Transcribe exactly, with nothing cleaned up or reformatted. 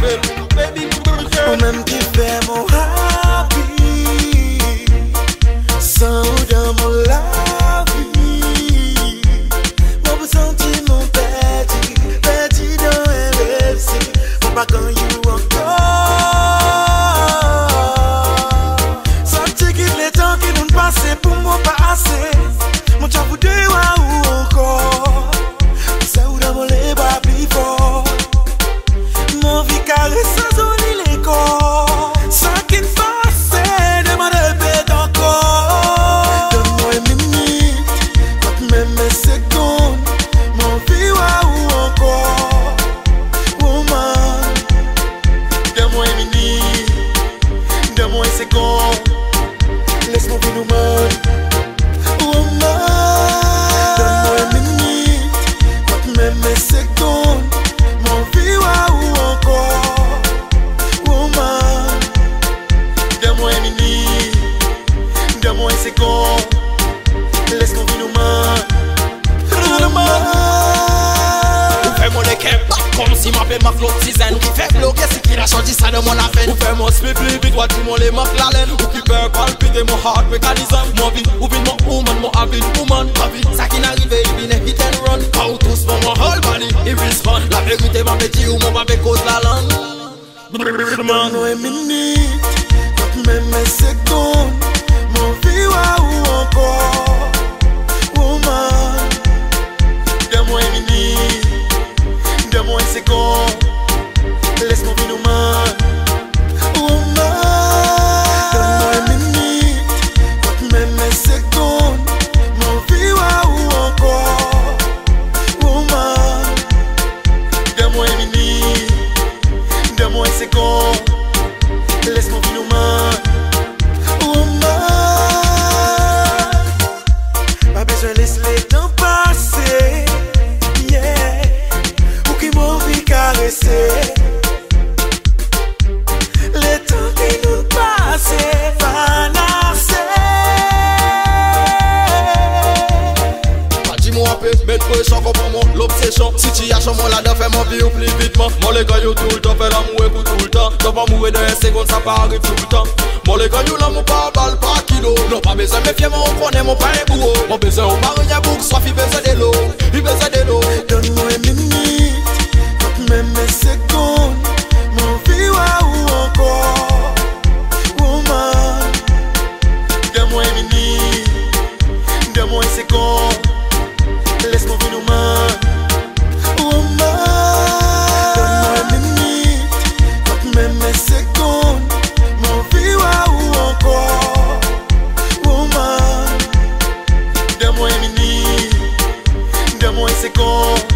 belle, baby girl. Ou même qui fait mon happy, sans dans mon la vie. Moi vous sentir mon petit, petit dans un récit. Mon pas quand you encore. Senti qu'il est temps que nous passions pour moi pas assez. Mon chat vous deux ou encore. Ça ou dans mon les bas plus fort. Mon vie carré sans zone les corps. Sans qu'il fasse, demande de bête encore. Donne-moi une minute, quand même une seconde. Mon vie ou encore. Woman, donne-moi une minute, donne-moi une seconde. Laisse-moi vivre nous man. Woman, donne-moi une minute, quand même une seconde. Mon vie ou encore. Woman, donne-moi une minute, donne-moi une seconde. Laisse-moi vivre nous man. Ou fais mon équipe, comme si m'appelle ma flotte tisane. Qui fait bloquer ce qu'il a changé ça de mon affaire. Ou fais mon split plus vite, toi tu m'en les marques la laine. Ou qui peut palpiter mon heart mécanisme. Mon vie, ou vite mon woman, mon habit woman. Ma vie, ça qui n'arrive, il vient hit and run. How tous pour mon whole body, il respond. La vérité m'a petit ou mon babé cause la langue. Donne-moi une minute, quand même une seconde. Mon vie ou encore. Woman, donne-moi une minute, donne-moi une seconde. Laisse-moi vivre nous man. Woman, donne-moi une minute, quand même une seconde. Mon vie ou encore. Woman, donne-moi une minute, donne-moi une seconde. Laisse-moi vivre nous man. Woman, pas besoin de laisser le temps passer. Yeah, ou qui m'ont vu caresser. Le temps que nous passe va nascer. Dis-moi un peu, mettre pression pour moi, l'obsession. Situation, moi là-dedans, fais mon vie au plus vite. Moi les gars, yo tout le temps, fais l'amour pour tout le temps. T'as pas mourir dans un seconde, ça pas arrive tout le temps. Moi les gars, yo là, mon pas balle, pas kilo. Non, pas besoin de me fier, on connaît mon pain et bourreau. Mon besoin, on parle, y'a beaucoup, soit il besoin de l'eau. Il besoin de l'eau. Donne-moi une minute, quand même une seconde. Mon vie ou encore. Woman, donne-moi une minute, donne-moi une seconde. Laisse-moi vivre nous man. Woman, donne-moi une minute, quand même une seconde. Mon vie ou encore. Woman, donne-moi une minute, donne-moi une seconde.